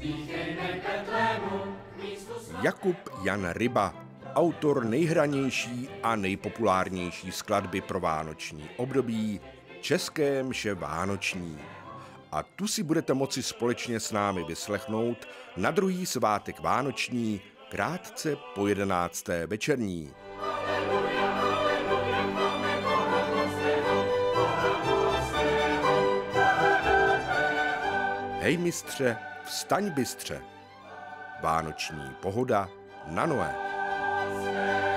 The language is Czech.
Jakub Jan Ryba, autor nejhranější a nejpopulárnější skladby pro vánoční období České mše vánoční. A tu si budete moci společně s námi vyslechnout na druhý svátek vánoční, krátce po 11. večerní. Hej mistře, vstaň bystře. Vánoční pohoda na Noé.